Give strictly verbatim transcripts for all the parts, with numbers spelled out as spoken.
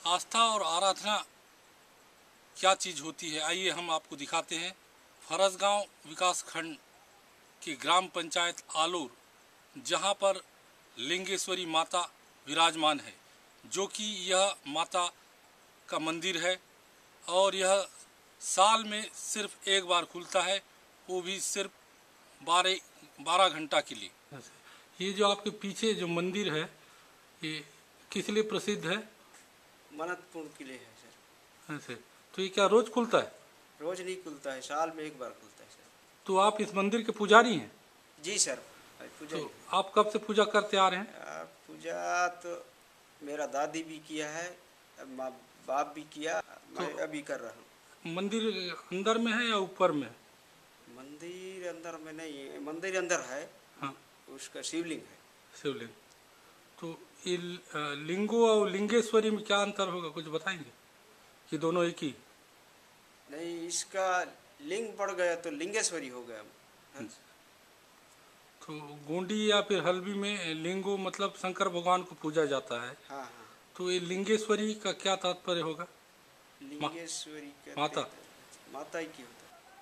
आस्था और आराधना क्या चीज़ होती है, आइए हम आपको दिखाते हैं। फरसगांव विकास खंड की ग्राम पंचायत आलूर, जहां पर लिंगेश्वरी माता विराजमान है, जो कि यह माता का मंदिर है और यह साल में सिर्फ एक बार खुलता है, वो भी सिर्फ बारह बारह घंटा के लिए। ये जो आपके पीछे जो मंदिर है, ये किस लिए प्रसिद्ध है? मन्नत पूर्ण के लिए है सर। ऐसे तो ये क्या रोज खुलता है? रोज नहीं खुलता है, साल में एक बार खुलता है सर। तो आप इस मंदिर के पुजारी हैं? जी सर, पूजा। तो आप कब से पूजा करते आ रहे हैं? पूजा तो मेरा दादी भी किया है, माँ बाप भी किया, मैं तो अभी कर रहा हूँ। मंदिर अंदर में है या ऊपर में? मंदिर अंदर में नहीं है, मंदिर अंदर है। हाँ, उसका शिवलिंग है। शिवलिंग। तो ये लिंगो और लिंगेश्वरी में क्या अंतर होगा, कुछ बताएंगे कि दोनों एक ही? नहीं, इसका लिंग बढ़ गया तो लिंगेश्वरी हो गया। तो गोंडी या फिर हल्बी में लिंगो मतलब शंकर भगवान को पूजा जाता है। हाँ हाँ। तो ये लिंगेश्वरी का क्या तात्पर्य होगा? लिंगेश्वरी माता माता ही की होता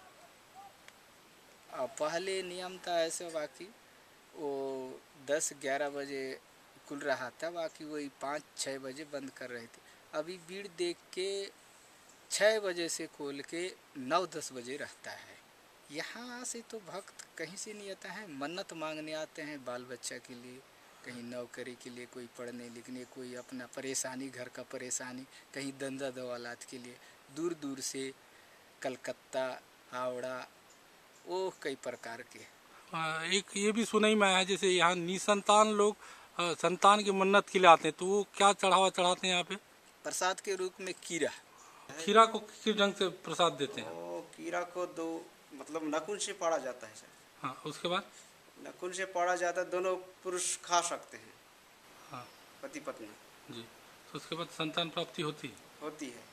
है। पहले नियम था ऐसे, बाकी वो दस ग्यारह बजे खुल रहा था, बाकी वही पाँच छः बजे बंद कर रहे थे। अभी भीड़ देख के छः बजे से खोल के नौ दस बजे रहता है। यहाँ से तो भक्त कहीं से नहीं आता है, मन्नत मांगने आते हैं बाल बच्चा के लिए, कहीं नौकरी के लिए, कोई पढ़ने लिखने, कोई अपना परेशानी, घर का परेशानी, कहीं धंधा दौलत के लिए। दूर दूर से कलकत्ता, हावड़ा, वो कई प्रकार के। एक ये भी सुनाई में आया, जैसे यहाँ निसंतान लोग संतान की मन्नत के लिए आते हैं, तो वो क्या चढ़ावा चढ़ाते हैं यहाँ पे? प्रसाद के रूप में कीरा। खीरा को किस ढंग से प्रसाद देते हैं? ओ, कीरा को दो मतलब नकुन से पाड़ा जाता है सर। हाँ, उसके बाद नकुन से पाड़ा जाता है, दोनों पुरुष खा सकते हैं। हाँ, पति पत्नी जी। तो उसके बाद संतान प्राप्ति होती है होती है।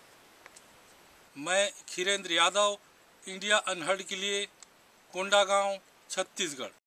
मैं खीरेंद्र यादव, इंडिया अनहर्ड के लिए, कोंडागांव, छत्तीसगढ़।